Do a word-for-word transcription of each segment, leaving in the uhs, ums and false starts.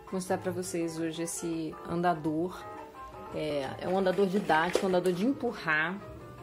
mostrar pra vocês hoje esse andador. É, é um andador didático, um andador de empurrar.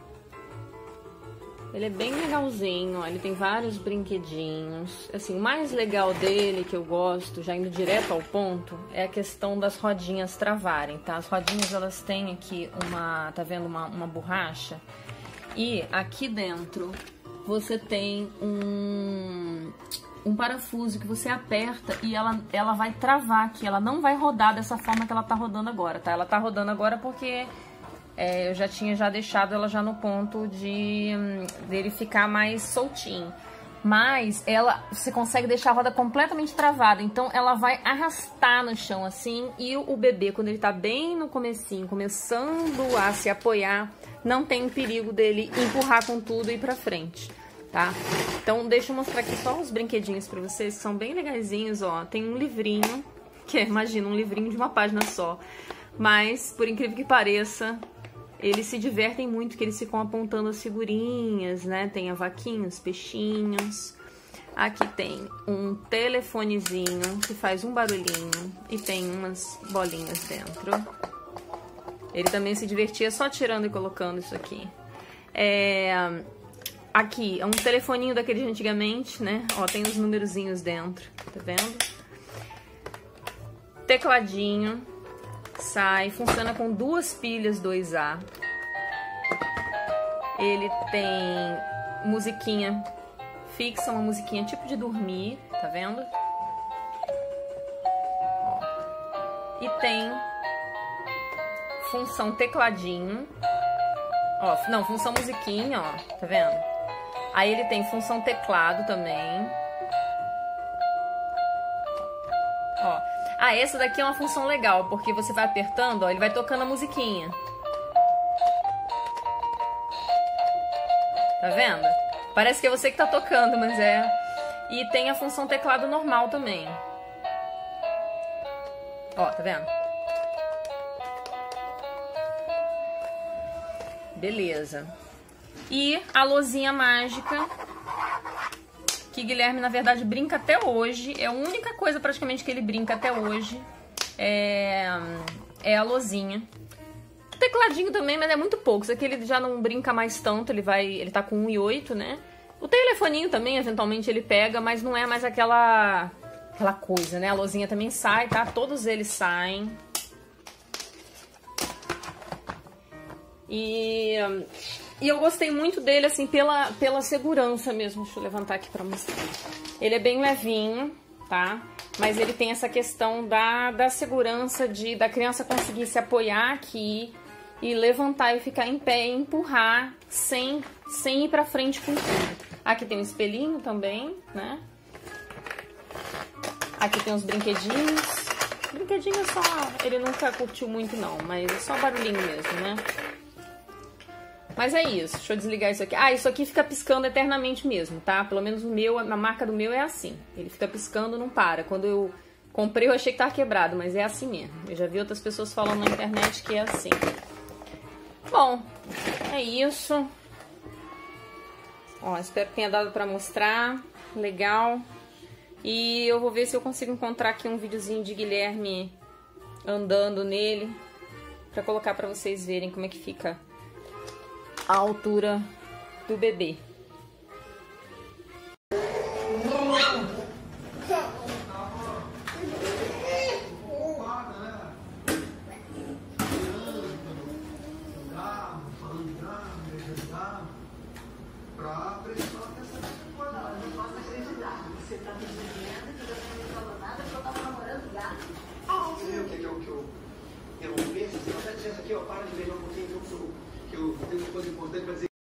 Ele é bem legalzinho, ó, ele tem vários brinquedinhos. Assim, o mais legal dele, que eu gosto, já indo direto ao ponto, é a questão das rodinhas travarem, tá? As rodinhas, elas têm aqui uma, tá vendo, uma, uma borracha. E aqui dentro você tem um, um parafuso que você aperta e ela, ela vai travar aqui. Ela não vai rodar dessa forma que ela tá rodando agora, tá? Ela tá rodando agora porque é, eu já tinha já deixado ela já no ponto de dele ficar mais soltinho. Mas ela, você consegue deixar a roda completamente travada, então ela vai arrastar no chão assim, e o bebê, quando ele tá bem no comecinho, começando a se apoiar, não tem perigo dele empurrar com tudo e ir pra frente, tá? Então deixa eu mostrar aqui só os brinquedinhos pra vocês, que são bem legaisinhos, ó. Tem um livrinho, que é, imagina, um livrinho de uma página só, mas, por incrível que pareça, eles se divertem muito, que eles ficam apontando as figurinhas, né? Tem a vaquinha, os peixinhos. Aqui tem um telefonezinho que faz um barulhinho e tem umas bolinhas dentro. Ele também se divertia só tirando e colocando isso aqui. É... Aqui é um telefoninho daquele de antigamente, né? Ó, tem os numerozinhos dentro, tá vendo? Tecladinho. Sai, funciona com duas pilhas dois A. Ele tem musiquinha fixa, uma musiquinha tipo de dormir, tá vendo? Ó. E tem função tecladinho. Ó, não, função musiquinha, ó, tá vendo? Aí ele tem função teclado também. Ó. Ah, essa daqui é uma função legal, porque você vai apertando, ó, ele vai tocando a musiquinha. Tá vendo? Parece que é você que tá tocando, mas é... E tem a função teclado normal também. Ó, tá vendo? Beleza. E a luzinha mágica, que Guilherme, na verdade, brinca até hoje. É a única coisa praticamente que ele brinca até hoje. É, é a luzinha. O tecladinho também, mas é muito pouco. Isso aqui ele já não brinca mais tanto. Ele vai, ele tá com um e oito, né? O telefoninho também, eventualmente, ele pega, mas não é mais aquela, aquela coisa, né? A luzinha também sai, tá? Todos eles saem. E... E eu gostei muito dele, assim, pela, pela segurança mesmo. Deixa eu levantar aqui pra mostrar. Ele é bem levinho, tá? Mas ele tem essa questão da, da segurança de da criança conseguir se apoiar aqui e levantar e ficar em pé e empurrar sem, sem ir pra frente com tudo. Aqui tem um espelhinho também, né? Aqui tem uns brinquedinhos. Brinquedinho só... Ele nunca curtiu muito, não, mas é só barulhinho mesmo, né? Mas é isso, deixa eu desligar isso aqui. Ah, isso aqui fica piscando eternamente mesmo, tá? Pelo menos o meu, a marca do meu é assim. Ele fica piscando, não para. Quando eu comprei eu achei que tava quebrado, mas é assim mesmo. Eu já vi outras pessoas falando na internet que é assim. Bom, é isso. Ó, espero que tenha dado pra mostrar. Legal. E eu vou ver se eu consigo encontrar aqui um videozinho de Guilherme andando nele, pra colocar pra vocês verem como é que fica a altura do bebê. Você tá me dizendo que você não falou nada porque eu tava namorando o gato? Você viu o que eu, que eu interrompi? Você não tá dizendo aqui, ó, para de ver um pouquinho que eu, que eu tenho uma coisa importante pra dizer.